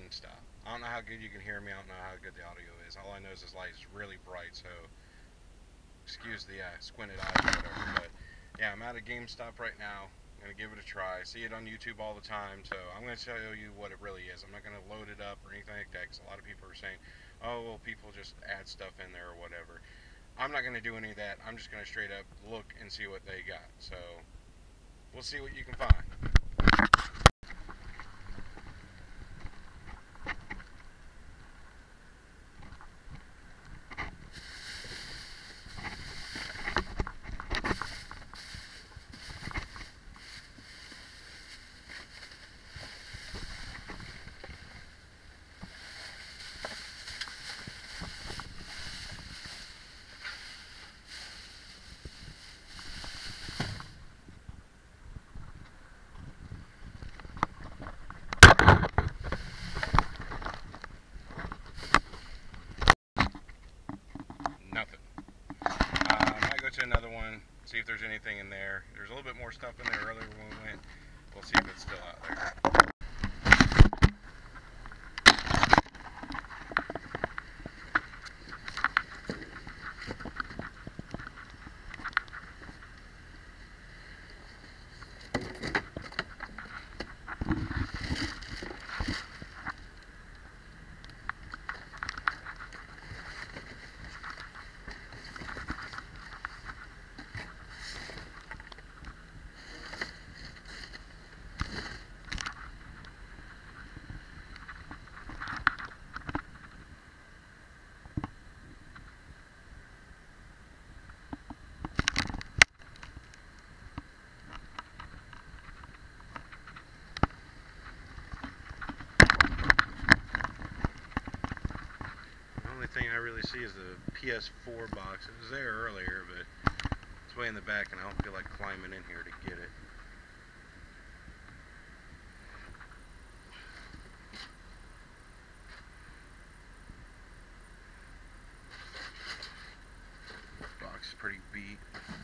Gamestop. I don't know how good you can hear me. I don't know how good the audio is. All I know is this light is really bright, so excuse the squinted eyes or whatever. But yeah, I'm at a GameStop right now. I'm gonna give it a try. See it on YouTube all the time, so I'm gonna tell you what it really is. I'm not gonna load it up or anything like that, because a lot of people are saying, "Oh, well, people just add stuff in there or whatever." I'm not gonna do any of that. I'm just gonna straight up look and see what they got. So we'll see what you can find. Nothing. I might go to another one, see if there's anything in there. There's a little bit more stuff in there earlier when we went. We'll see if it's still out there. The only thing I really see is the PS4 box. It was there earlier, but it's way in the back, and I don't feel like climbing in here to get it. Box is pretty beat.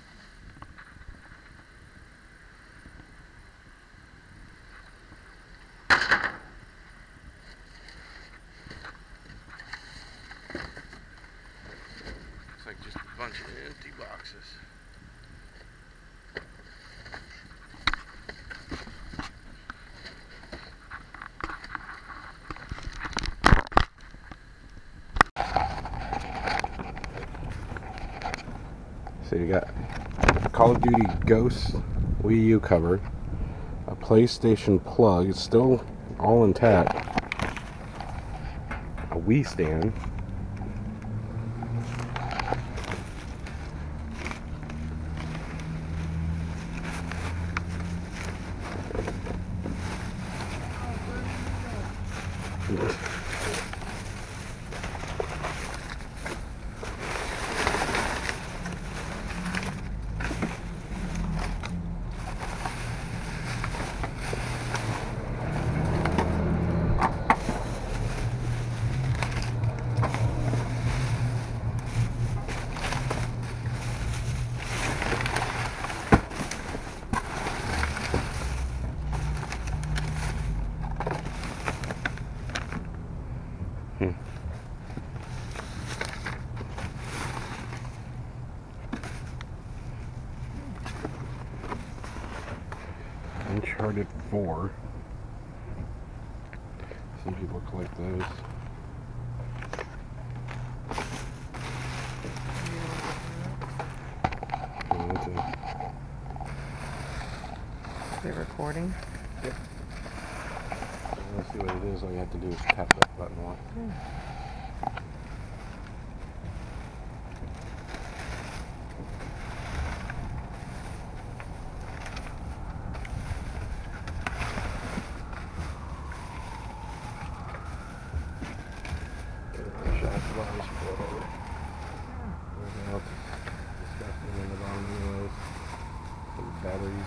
Looks like just a bunch of empty boxes. So you got Call of Duty Ghosts Wii U cover, a PlayStation plug, it's still all intact, a Wii stand, Uncharted 4. Some people collect those. Yeah, that's it. They're recording. Yep. Let's see what it is. All you have to do is tap that button on. Disgusting in the bottom anyways. Some batteries.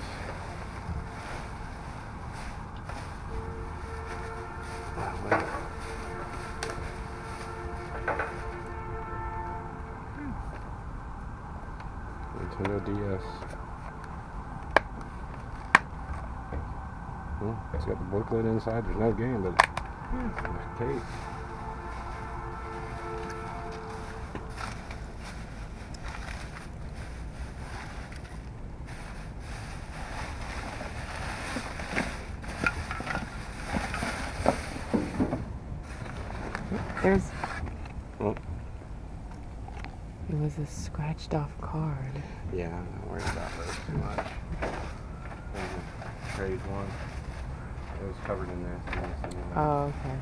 Nintendo DS. Well, it's got the booklet inside. There's no game, but Nice case. There's... It was a scratched off card. Yeah, I'm not worried about those too much. Trade one. It was covered in this. Oh, okay.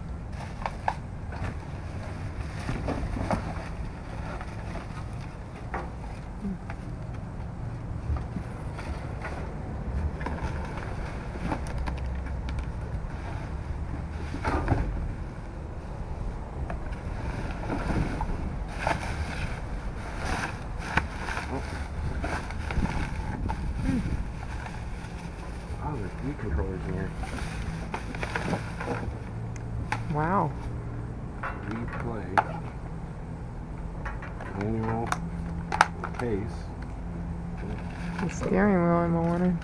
Oh, there's Wii controllers in here. Wow. Wii Play. Manual. Case. The steering wheel in the morning.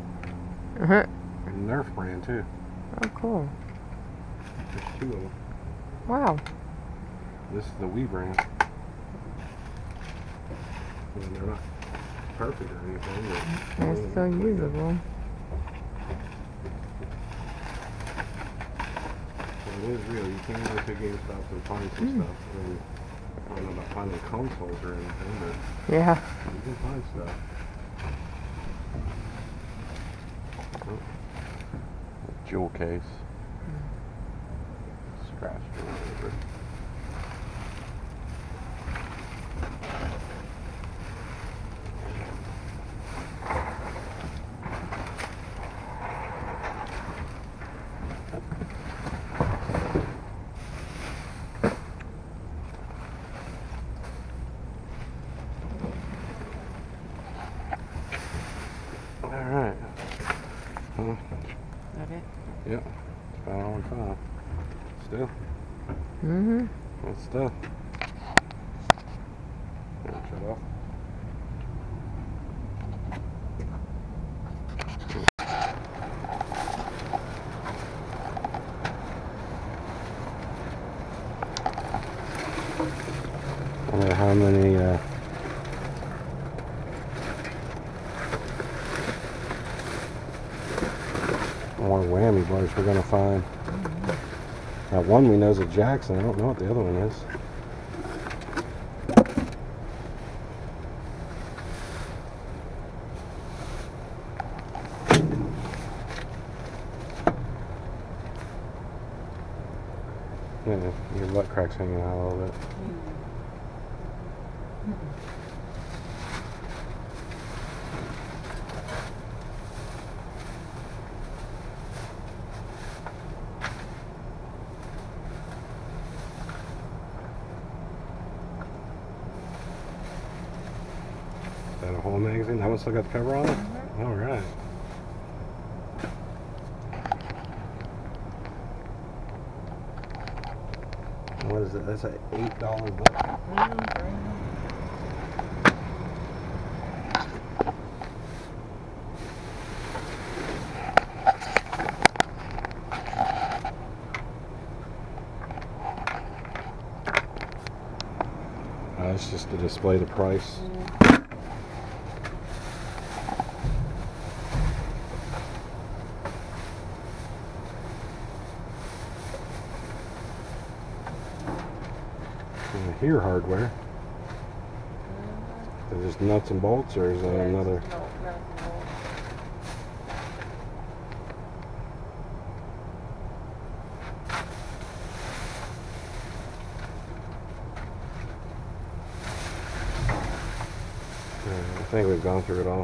Nerf brand too. Oh, cool. There's two of them. Wow. This is the Wii brand. I mean, they're not perfect or anything, but They're still usable. It is real. You can't go to Gamestop and find some stuff. I mean, I don't know about finding consoles or anything, but Yeah. you can find stuff. Oh. Jewel case. Scratched or whatever. Alright. Huh? Is that it? Yep. It's about all on time. Still. Mm-hmm. That's stuff. Shut off. I wonder how many more whammy bars we're gonna find. That one we know is a Jackson. I don't know what the other one is. Yeah, your butt crack's hanging out a little bit. Is that a whole magazine? That one still got the cover on it? Mm-hmm. All right. What is it? That's an $8 book. It's just to display the price. And here hardware. Is this nuts and bolts, or is that another? No, nuts and bolts. I think we've gone through it all.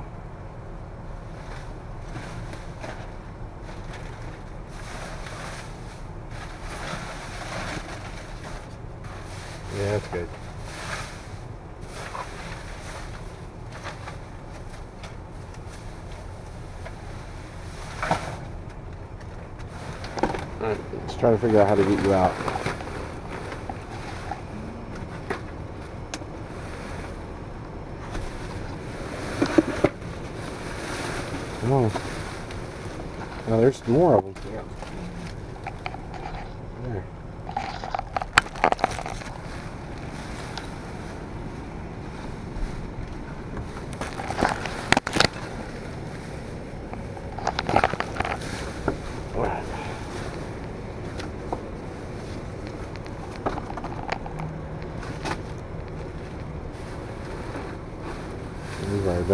Yeah, that's good. Alright, let's try to figure out how to get you out. Come on. Now there's more of them. Yeah.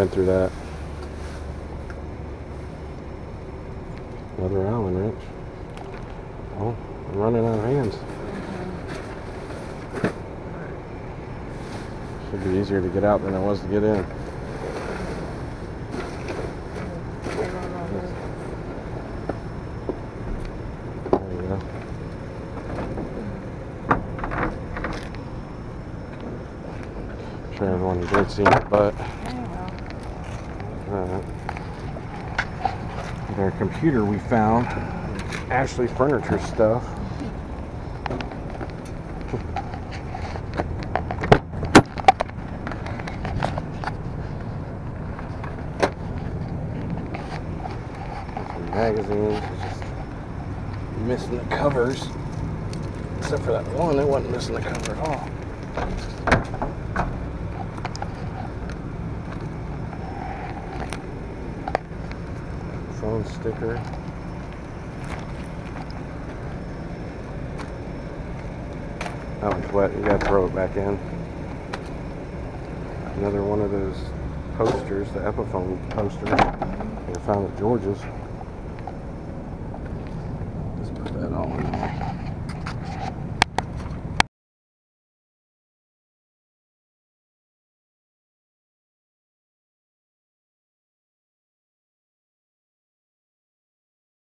been through that. Another Allen wrench. Oh, I'm running out of hands. Should be easier to get out than it was to get in. There you go. I'm sure everyone enjoyed seeing it, but our computer we found Ashley furniture stuff. Some magazines, just missing the covers. Except for that one, it wasn't missing the cover at all. Phone sticker. That one's wet, you gotta throw it back in. Another one of those posters, the Epiphone poster I found at George's.